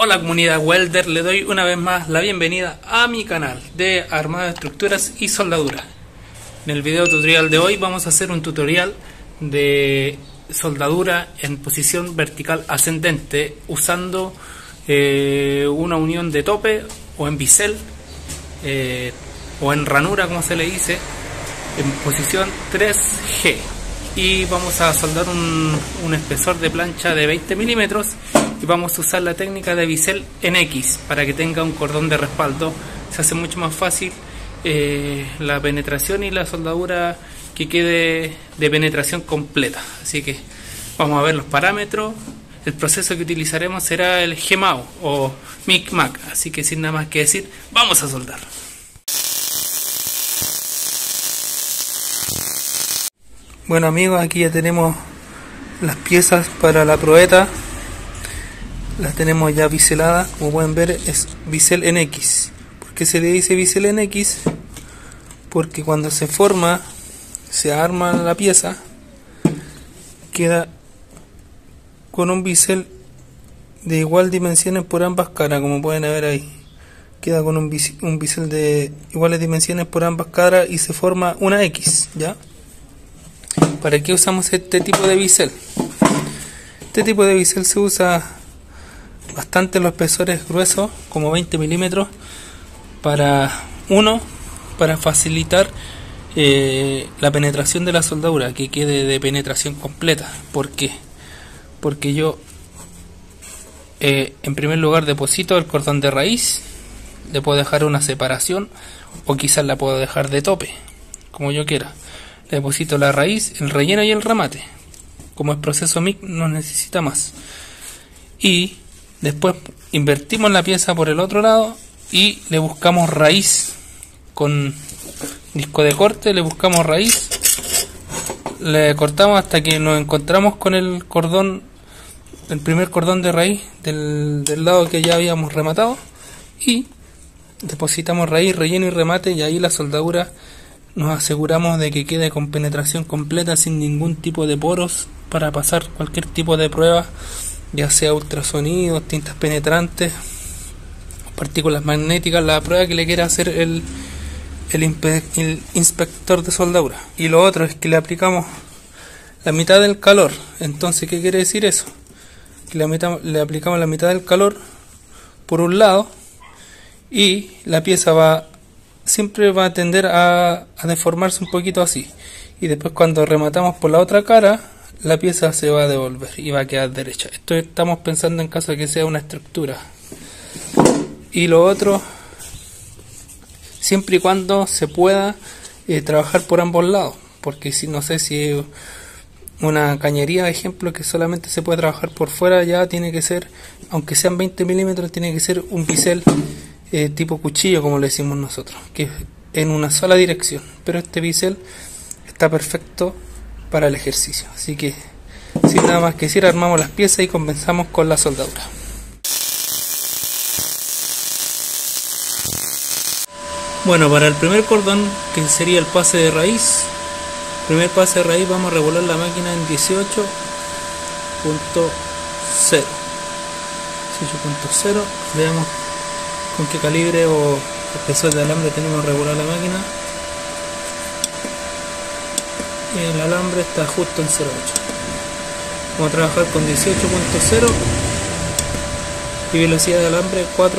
Hola comunidad welder, le doy una vez más la bienvenida a mi canal de armado de estructuras y soldadura. En el video tutorial de hoy vamos a hacer un tutorial de soldadura en posición vertical ascendente usando una unión de tope o en bisel o en ranura, como se le dice, en posición 3G. Y vamos a soldar un espesor de plancha de 20 milímetros y vamos a usar la técnica de bisel en X para que tenga un cordón de respaldo. Se hace mucho más fácil la penetración y la soldadura que quede de penetración completa. Así que vamos a ver los parámetros. El proceso que utilizaremos será el GMAO o MIG-MAG, así que sin nada más que decir, vamos a soldar. Bueno amigos, aquí ya tenemos las piezas para la proeta, las tenemos ya biseladas. Como pueden ver, es bisel en X. ¿Por qué se le dice bisel en X? Porque cuando se forma, se arma la pieza, queda con un bisel de igual dimensiones por ambas caras, como pueden ver ahí. Queda con un bisel de iguales dimensiones por ambas caras y se forma una X, ¿ya? ¿Para qué usamos este tipo de bisel? Este tipo de bisel se usa bastante en los espesores gruesos, como 20 milímetros, para facilitar la penetración de la soldadura, que quede de penetración completa. ¿Por qué? Porque yo en primer lugar deposito el cordón de raíz, le puedo dejar una separación o quizás la puedo dejar de tope, como yo quiera. Le deposito la raíz, el relleno y el remate. Como es proceso MIG, no necesita más. Y después invertimos la pieza por el otro lado y le buscamos raíz con disco de corte. Le buscamos raíz, le cortamos hasta que nos encontramos con el cordón, el primer cordón de raíz del lado que ya habíamos rematado, y depositamos raíz, relleno y remate, y ahí la soldadura nos aseguramos de que quede con penetración completa, sin ningún tipo de poros, para pasar cualquier tipo de prueba, ya sea ultrasonidos, tintas penetrantes, partículas magnéticas, la prueba que le quiera hacer el inspector de soldadura. Y lo otro es que le aplicamos la mitad del calor. Entonces, ¿qué quiere decir eso? Que le aplicamos la mitad del calor por un lado y la pieza siempre va a tender a deformarse un poquito así, y después cuando rematamos por la otra cara, la pieza se va a devolver y va a quedar derecha. Esto estamos pensando en caso de que sea una estructura. Y lo otro, siempre y cuando se pueda trabajar por ambos lados, porque si no sé si una cañería, de ejemplo, que solamente se puede trabajar por fuera, ya tiene que ser, aunque sean 20 milímetros, tiene que ser un bisel tipo cuchillo, como le decimos nosotros, que en una sola dirección. Pero este bisel está perfecto para el ejercicio. Así que sin nada más que decir, armamos las piezas y comenzamos con la soldadura. Bueno, para el primer cordón, que sería el pase de raíz, vamos a regular la máquina en 18.0. 18.0, veamos con qué calibre o espesor de alambre tenemos regular la máquina. El alambre está justo en 0.8. Vamos a trabajar con 18.0 y velocidad de alambre 4.5,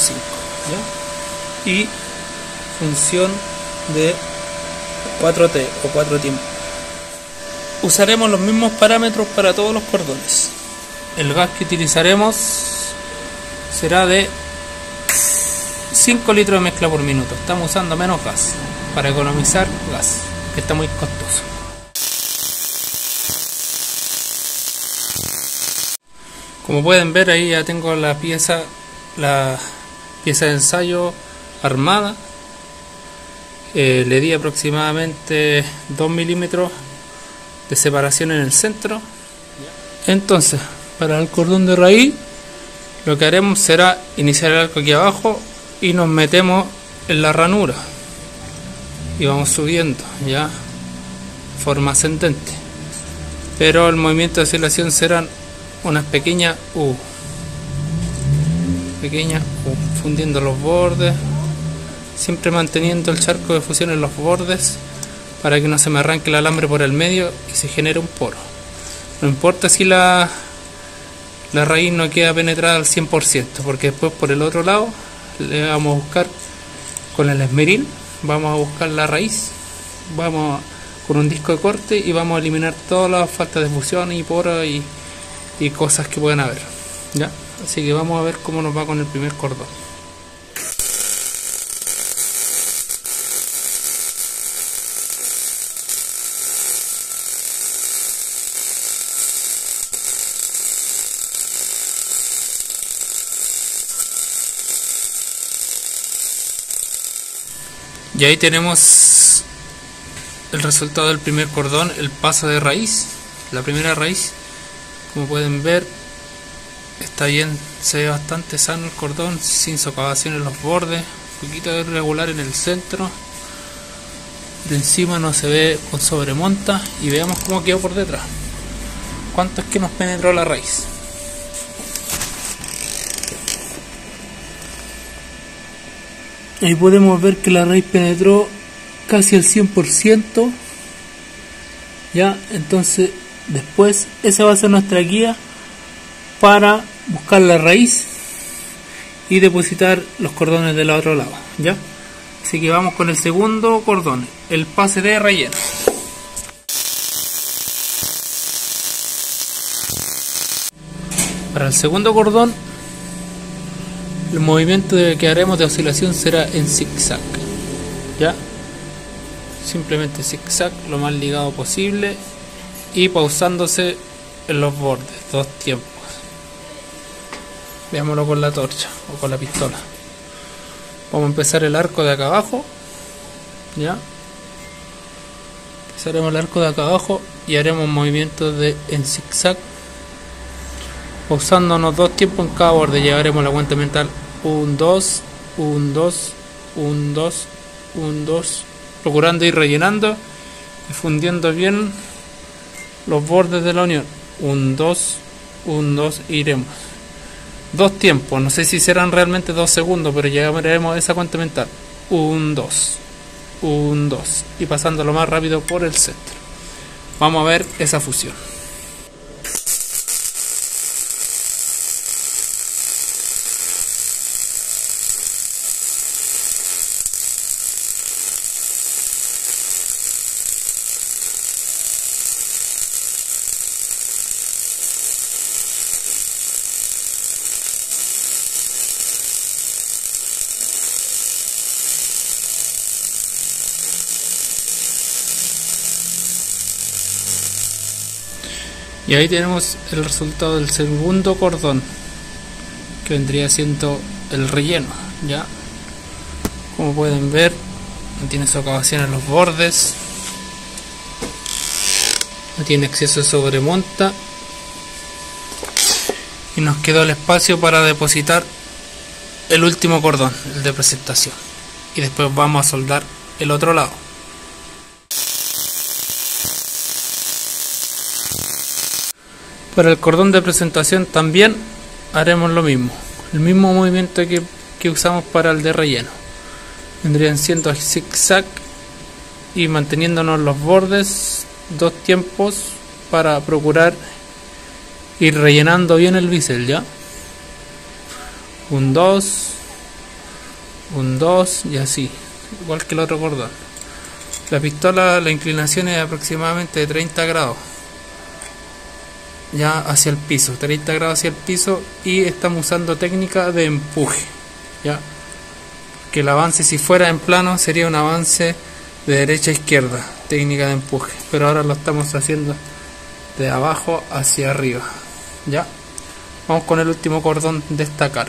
¿ya? Y función de 4T o 4 tiempos. Usaremos los mismos parámetros para todos los cordones. El gas que utilizaremos será de 5 litros de mezcla por minuto. Estamos usando menos gas para economizar gas, que está muy costoso. Como pueden ver, ahí ya tengo la pieza de ensayo armada. Le di aproximadamente 2 milímetros de separación en el centro. Entonces, para el cordón de raíz, lo que haremos será iniciar el arco aquí abajo y nos metemos en la ranura y vamos subiendo, ya, forma ascendente, pero el movimiento de oscilación serán unas pequeñas U. pequeñas, fundiendo los bordes, siempre manteniendo el charco de fusión en los bordes para que no se me arranque el alambre por el medio y se genere un poro. No importa si la raíz no queda penetrada al 100%, porque después por el otro lado le vamos a buscar con el esmeril, vamos a buscar la raíz, vamos con un disco de corte y vamos a eliminar todas las faltas de fusión y poros y cosas que puedan haber, ¿ya? Así que vamos a ver cómo nos va con el primer cordón. Y ahí tenemos el resultado del primer cordón, el paso de raíz, la primera raíz. Como pueden ver, está bien, se ve bastante sano el cordón, sin socavación en los bordes, un poquito irregular en el centro. De encima no se ve con sobremonta, y veamos cómo quedó por detrás. ¿Cuánto es que nos penetró la raíz? Ahí podemos ver que la raíz penetró casi al 100%. Ya, entonces después esa va a ser nuestra guía para buscar la raíz y depositar los cordones del otro lado, ¿ya? Así que vamos con el segundo cordón, el pase de relleno. Para el segundo cordón, el movimiento que haremos de oscilación será en zigzag, ¿ya? Simplemente zigzag, lo más ligado posible, y pausándose en los bordes, 2 tiempos. Veámoslo con la torcha o con la pistola. Vamos a empezar el arco de acá abajo, ¿ya? Empezaremos el arco de acá abajo y haremos movimientos en zigzag, pausándonos 2 tiempos en cada borde. Llevaremos la cuenta mental 1, 2, 1, 2, 1, 2, 1, 2, procurando ir rellenando y fundiendo bien los bordes de la unión. 1, 2, 1, 2, iremos 2 tiempos, no sé si serán realmente 2 segundos, pero llegaremos a esa cuenta mental. 1, 2, 1, 2, y pasando lo más rápido por el centro. Vamos a ver esa fusión. Y ahí tenemos el resultado del segundo cordón, que vendría siendo el relleno, ¿ya? Como pueden ver, no tiene socavación en los bordes, no tiene exceso de sobremonta, y nos quedó el espacio para depositar el último cordón, el de presentación, y después vamos a soldar el otro lado. Para el cordón de presentación también haremos lo mismo, el mismo movimiento que usamos para el de relleno. Vendrían siendo zigzag y manteniéndonos los bordes, 2 tiempos para procurar ir rellenando bien el bisel, ¿ya? 1, 2, 1, 2 y así, igual que el otro cordón. La pistola, la inclinación es aproximadamente de 30 grados. Ya hacia el piso, 30 grados hacia el piso, y estamos usando técnica de empuje, ya que el avance, si fuera en plano, sería un avance de derecha a izquierda, técnica de empuje, pero ahora lo estamos haciendo de abajo hacia arriba. Ya vamos con el último cordón de esta cara.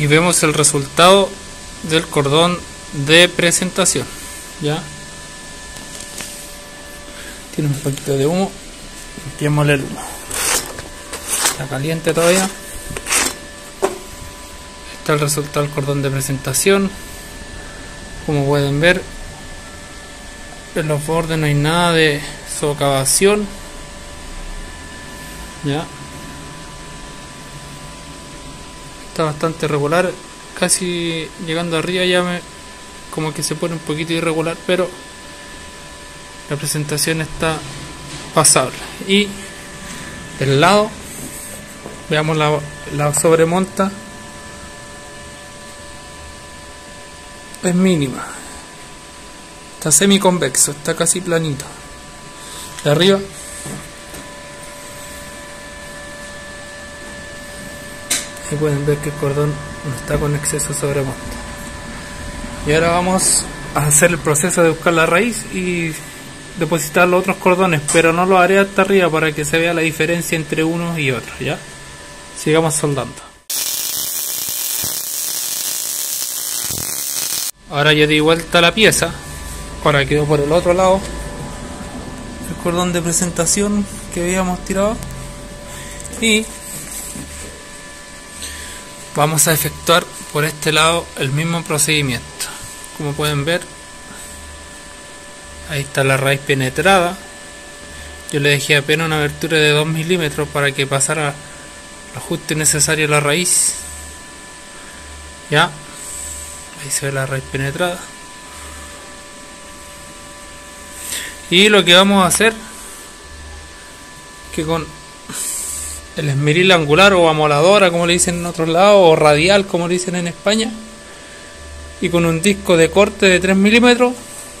y vemos el resultado del cordón de presentación. Ya tiene un poquito de humo, limpiémosle el humo. Está caliente todavía. Está el resultado del cordón de presentación. Como pueden ver, en los bordes no hay nada de socavación. Ya está bastante regular, casi llegando arriba ya como que se pone un poquito irregular, pero la presentación está pasable. Y del lado veamos la sobremonta, es mínima, está semiconvexo, está casi planito. De arriba y pueden ver que el cordón no está con exceso de sobremonta. Y ahora vamos a hacer el proceso de buscar la raíz y depositar los otros cordones, pero no lo haré hasta arriba para que se vea la diferencia entre unos y otros. Ya sigamos soldando. Ahora ya di vuelta la pieza, ahora quedó por el otro lado el cordón de presentación que habíamos tirado y vamos a efectuar por este lado el mismo procedimiento. Como pueden ver, ahí está la raíz penetrada. Yo le dejé apenas una abertura de 2 milímetros para que pasara el ajuste necesario a la raíz. Ya, ahí se ve la raíz penetrada. Y lo que vamos a hacer, que con el esmeril angular o amoladora, como le dicen en otros lados, o radial, como le dicen en España, y con un disco de corte de 3 milímetros,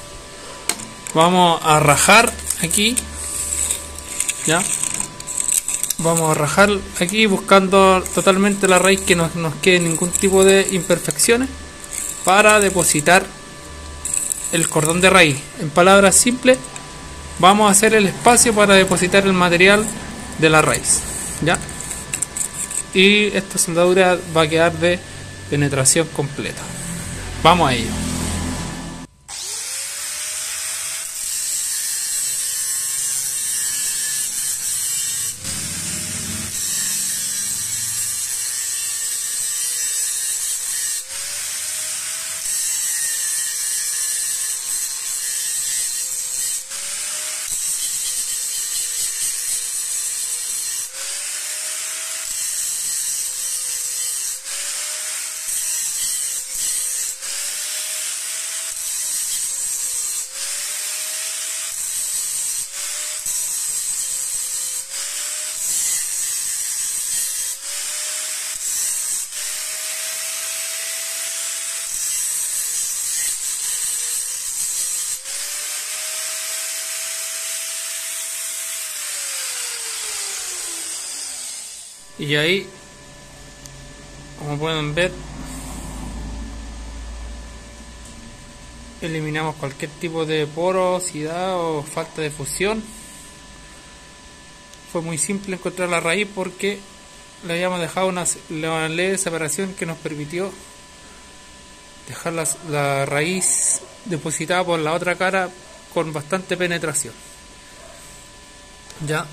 vamos a rajar aquí. Ya, vamos a rajar aquí buscando totalmente la raíz, que no nos quede ningún tipo de imperfecciones, para depositar el cordón de raíz. En palabras simples, vamos a hacer el espacio para depositar el material de la raíz. Ya, y esta soldadura va a quedar de penetración completa. Vamos a ello. Y ahí, como pueden ver, eliminamos cualquier tipo de porosidad o falta de fusión. Fue muy simple encontrar la raíz porque le habíamos dejado una ley de separación que nos permitió dejar la raíz depositada por la otra cara con bastante penetración. Ya.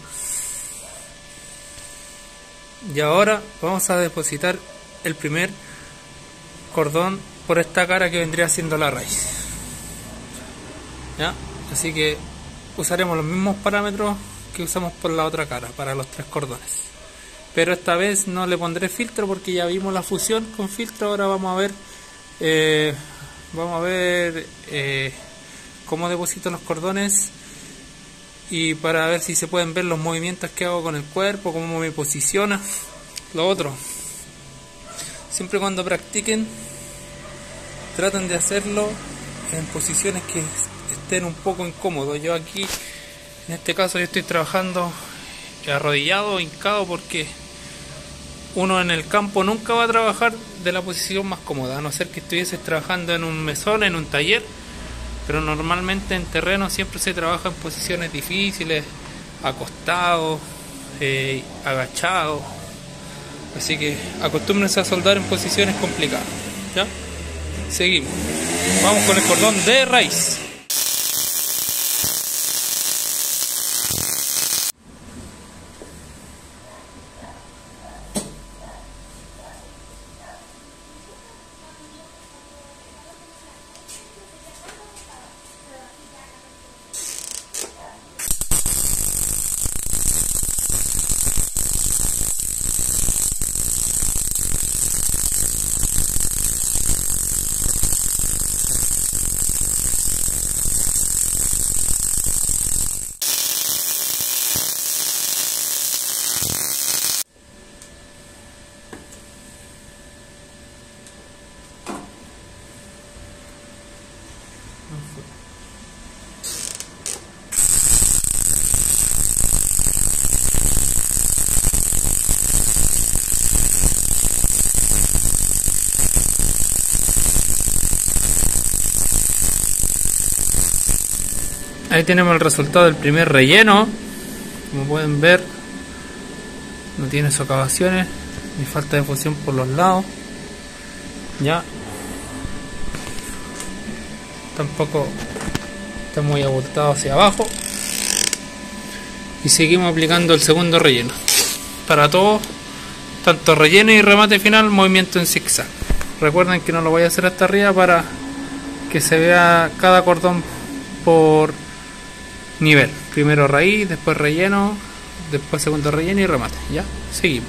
Y ahora vamos a depositar el primer cordón por esta cara que vendría siendo la raíz. ¿Ya? Así que usaremos los mismos parámetros que usamos por la otra cara para los 3 cordones. Pero esta vez no le pondré filtro porque ya vimos la fusión con filtro. Ahora vamos a ver cómo deposito los cordones, y para ver si se pueden ver los movimientos que hago con el cuerpo, cómo me posiciona. Lo otro, siempre cuando practiquen, traten de hacerlo en posiciones que estén un poco incómodos. Yo aquí, en este caso, yo estoy trabajando arrodillado o hincado, porque uno en el campo nunca va a trabajar de la posición más cómoda, a no ser que estuvieses trabajando en un mesón, en un taller. Pero normalmente en terreno siempre se trabaja en posiciones difíciles, acostado, agachado. Así que acostúmbrense a soldar en posiciones complicadas. ¿Ya? Seguimos. Vamos con el cordón de raíz. Ahí tenemos el resultado del primer relleno. Como pueden ver, no tiene socavaciones ni falta de fusión por los lados. Ya. Tampoco está muy abultado hacia abajo. Y seguimos aplicando el segundo relleno. Para todo, tanto relleno y remate final, movimiento en zigzag. Recuerden que no lo voy a hacer hasta arriba para que se vea cada cordón por nivel. Primero raíz, después relleno, después segundo relleno y remate. Ya, seguimos.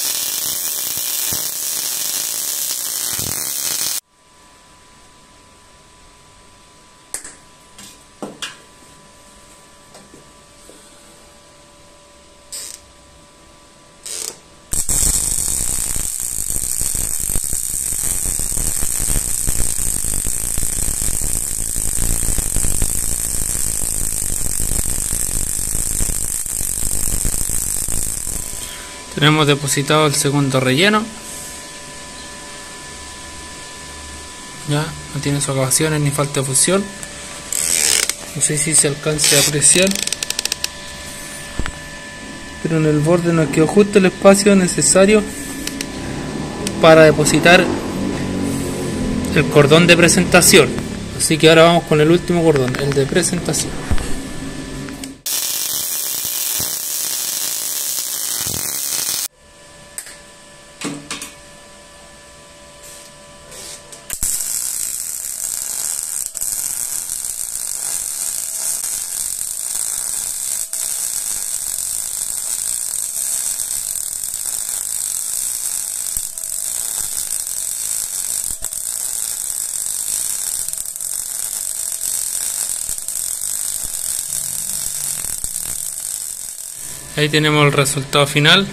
Tenemos depositado el segundo relleno. Ya, no tiene socavaciones ni falta de fusión. No sé si se alcance a apreciar, pero en el borde nos quedó justo el espacio necesario para depositar el cordón de presentación. Así que ahora vamos con el último cordón, el de presentación. Ahí tenemos el resultado final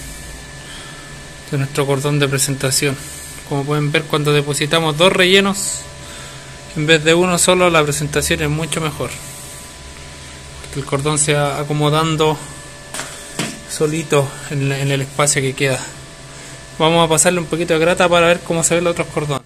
de nuestro cordón de presentación. Como pueden ver, cuando depositamos dos rellenos en vez de uno solo, la presentación es mucho mejor, porque el cordón se va acomodando solito en el espacio que queda. Vamos a pasarle un poquito de grata para ver cómo se ven los otros cordones.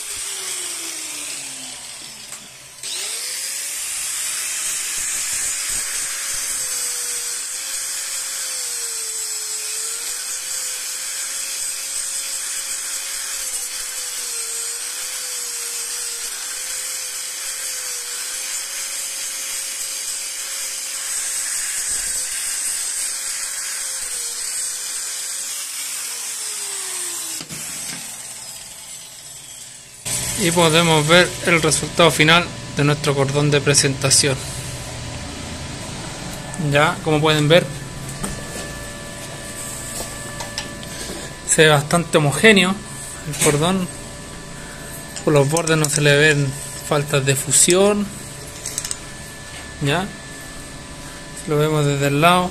Y podemos ver el resultado final de nuestro cordón de presentación. Ya, como pueden ver, se ve bastante homogéneo el cordón. Por los bordes no se le ven faltas de fusión. Ya, si lo vemos desde el lado,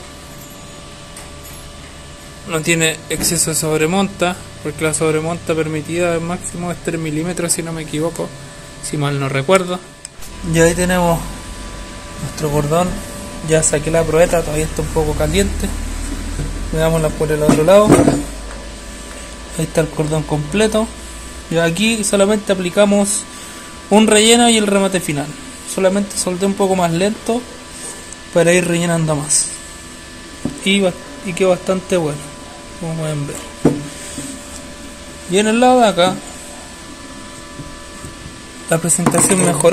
no tiene exceso de sobremonta, porque la sobremonta permitida al máximo es 3 milímetros, si no me equivoco, si mal no recuerdo. Y ahí tenemos nuestro cordón. Ya saqué la probeta, todavía está un poco caliente. Veámosla por el otro lado. Ahí está el cordón completo. Y aquí solamente aplicamos un relleno y el remate final. Solamente soldé un poco más lento para ir rellenando más. Y quedó bastante bueno, como pueden ver. Y en el lado de acá la presentación mejoró.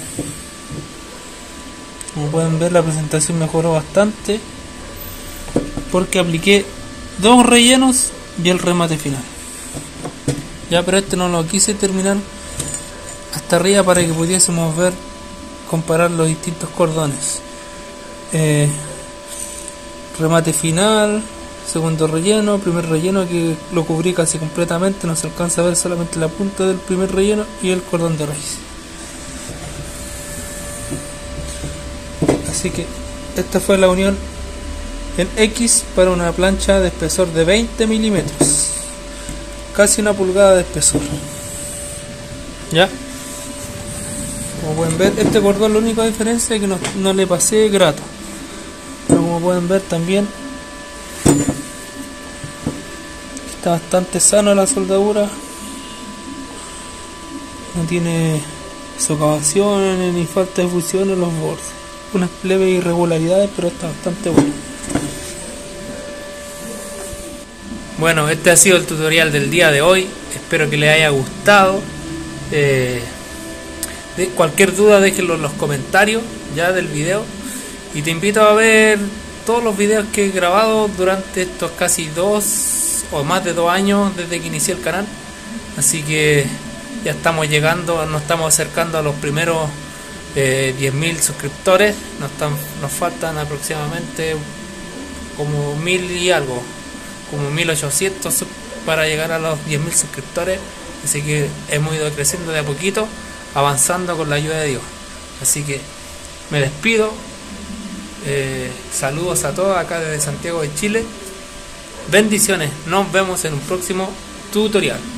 Como pueden ver, la presentación mejoró bastante porque apliqué 2 rellenos y el remate final. Ya, pero este no lo quise terminar hasta arriba para que pudiésemos ver, comparar los distintos cordones. Remate final, segundo relleno, primer relleno que lo cubrí casi completamente, no se alcanza a ver solamente la punta del primer relleno y el cordón de raíz. Así que esta fue la unión en X para una plancha de espesor de 20 milímetros, casi 1 pulgada de espesor. Ya, como pueden ver, este cordón, la única diferencia es que no le pasé grato, pero como pueden ver también está bastante sano la soldadura, no tiene socavaciones ni falta de fusión en los bordes, unas leves irregularidades, pero está bastante bueno. Bueno, este ha sido el tutorial del día de hoy, espero que les haya gustado. De cualquier duda déjenlo en los comentarios ya del video, y te invito a ver todos los videos que he grabado durante estos casi 2 o más de 2 años desde que inicié el canal. Así que ya estamos llegando, nos estamos acercando a los primeros 10.000 suscriptores. Nos faltan aproximadamente como 1000 y algo, como 1800 para llegar a los 10.000 suscriptores. Así que hemos ido creciendo de a poquito, avanzando con la ayuda de Dios. Así que me despido. Saludos a todos acá desde Santiago de Chile. Bendiciones. Nos vemos en un próximo tutorial.